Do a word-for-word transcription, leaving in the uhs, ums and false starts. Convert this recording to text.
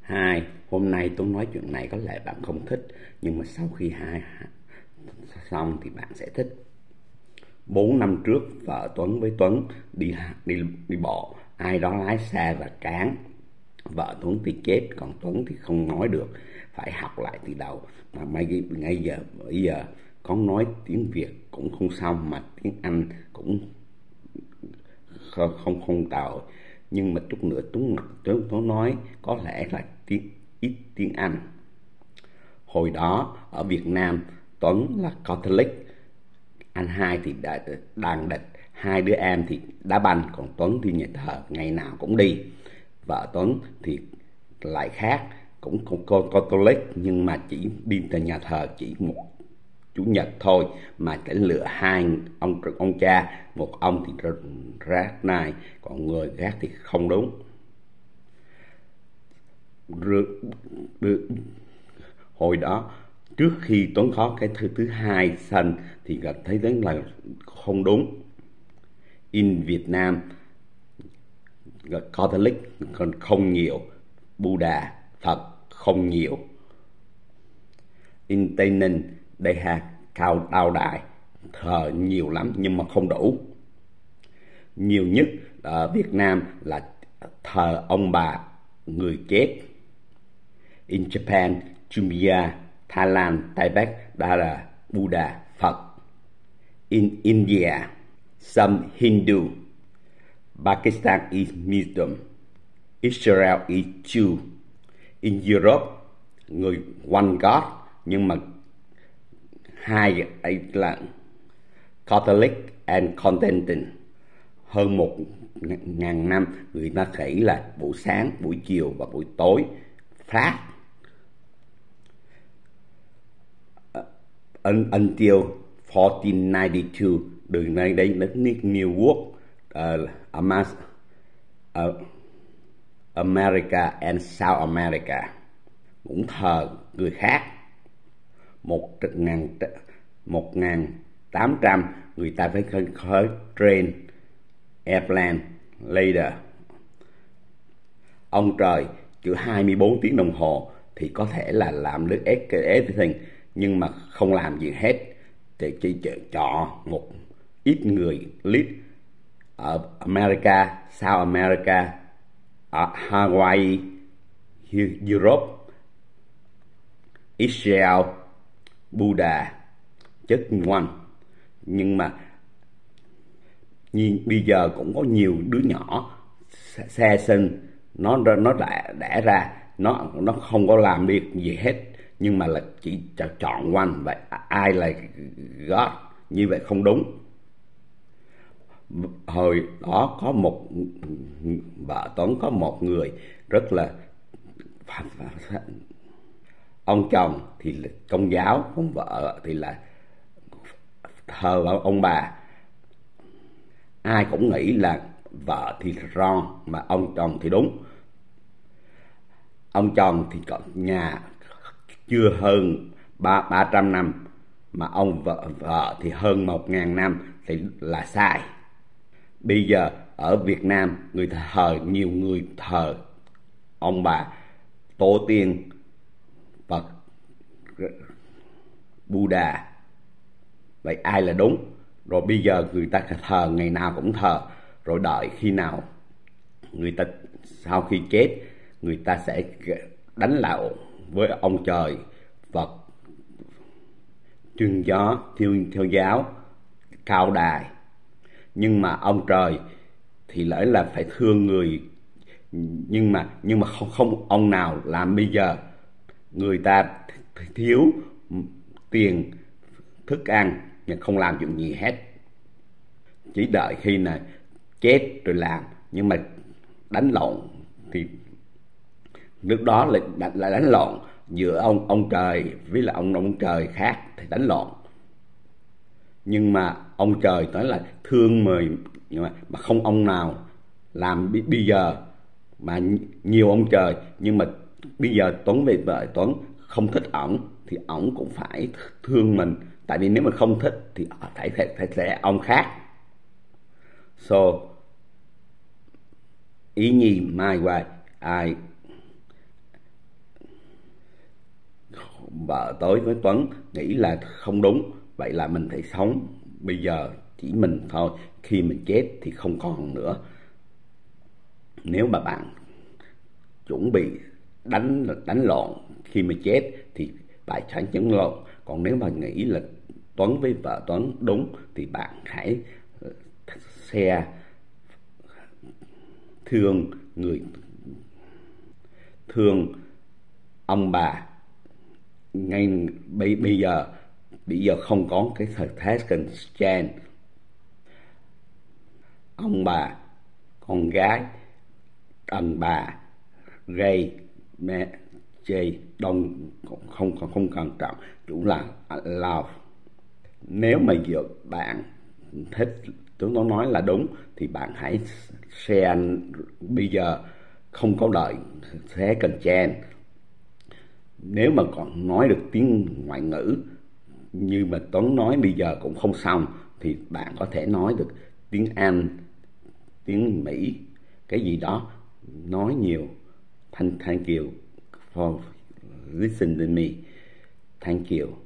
Hai, hôm nay Tuấn nói chuyện này có lẽ bạn không thích, nhưng mà sau khi hai xong thì bạn sẽ thích. Bốn năm trước, vợ Tuấn với Tuấn đi đi đi bộ, ai đó lái xe và cán. Vợ Tuấn thì chết, còn Tuấn thì không nói được, phải học lại từ đầu. Mà ngay ngay giờ bây giờ con nói tiếng Việt cũng không xong, mà tiếng Anh cũng không không, không tồi. Nhưng mà chút nữa Tuấn Tuấn Tuấn nói có lẽ là tiếng ít tiếng Anh. Hồi đó ở Việt Nam, Tuấn là Catholic, anh hai thì đàn địch, hai đứa em thì đá banh, còn Tuấn thì nhà thờ ngày nào cũng đi. Vợ Tuấn thì lại khác, cũng con Catholic nhưng mà chỉ đi từ nhà thờ chỉ một chủ nhật thôi, mà phải lựa hai ông ông cha, một ông thì rát này, còn người khác thì không đúng. Hồi đó trước khi Tuấn có cái thứ thứ hai sanh thì thấy đến là không đúng. In Việt Nam Catholic còn không nhiều, Buddha Phật không nhiều. In Tây Ninh đây ha, cao đao đài thờ nhiều lắm nhưng mà không đủ. Nhiều nhất ở Việt Nam là thờ ông bà người chết. In Japan, Chumya, Thái Lan, Tây Bắc đó là Buddha, Phật. In India, some Hindu. Pakistan is Muslim. Israel is Jew. In Europe, người one God, nhưng mà hai ấy là Catholic and Protestant. Hơn một ngàn năm người ta kể là buổi sáng, buổi chiều và buổi tối fast. Uh, until fourteen ninety-two, đường này đến đất nước New York, uh, uh, America and South America cũng thờ người khác. Một ngàn một ngàn tám trăm người ta phải khởi khởi train airplane later. Ông trời chữ hai mươi bốn tiếng đồng hồ thì có thể là làm được everything, nhưng mà không làm gì hết, thì chỉ chọn một ít người lead ở America, South America, ở Hawaii, Europe, Israel, Buddha, just one. Nhưng mà nhưng bây giờ cũng có nhiều đứa nhỏ xe sinh, nó nó đẻ, đẻ ra nó nó không có làm việc gì hết, nhưng mà là chỉ chọn one. Vậy ai là God? Như vậy không đúng. Hồi đó có một vợ Tuấn có một người rất là, ông chồng thì là Công giáo, ông vợ thì là thờ ông bà. Ai cũng nghĩ là vợ thì wrong mà ông chồng thì đúng. Ông chồng thì có nhà chưa hơn ba ba trăm năm, mà ông vợ vợ thì hơn một ngàn năm thì là sai. Bây giờ ở Việt Nam người ta thờ, nhiều người thờ ông bà, tổ tiên, Phật, Buddha. Vậy ai là đúng? Rồi bây giờ người ta thờ ngày nào cũng thờ, rồi đợi khi nào người ta sau khi chết người ta sẽ đánh lạo với ông trời, Phật, Thiên gió, thiên theo giáo, cao đài. Nhưng mà ông trời thì lại là phải thương người, nhưng mà nhưng mà không không ông nào làm. Bây giờ người ta thiếu tiền, thức ăn nhưng không làm chuyện gì hết, chỉ đợi khi nào chết rồi làm. Nhưng mà đánh lộn thì lúc đó lại lại đánh lộn giữa ông ông trời với là ông ông trời khác thì đánh lộn. Nhưng mà ông trời nói là thương mời, nhưng mà, mà không ông nào làm bây giờ. Mà nhiều ông trời, nhưng mà bây giờ Tuấn về vợ Tuấn không thích ổng thì ổng cũng phải thương mình, tại vì nếu mà không thích thì phải phải phải sẽ ông khác. So ý nhi mai hoài ai vợ tới với Tuấn nghĩ là không đúng, vậy là mình phải sống bây giờ chỉ mình thôi, khi mình chết thì không còn nữa. Nếu mà bạn chuẩn bị đánh đánh lộn khi mà chết thì bạn phải chấn lộn, còn nếu mà nghĩ là Tuấn với vợ Tuấn đúng thì bạn hãy share thương người thương ông bà. Ngay bây, bây giờ bây giờ không có cái second chance. Ông bà, con gái, đàn bà, gay, mẹ, chê, đông không không không quan trọng, chủ là love. Nếu mà giờ bạn thích chúng tôi nói là đúng thì bạn hãy share bây giờ, không có đợi second chance. Nếu mà còn nói được tiếng ngoại ngữ như mà Tuấn nói bây giờ cũng không xong thì bạn có thể nói được tiếng Anh, tiếng Mỹ, cái gì đó, nói nhiều. Thank, thank you for listening to me. Thank you.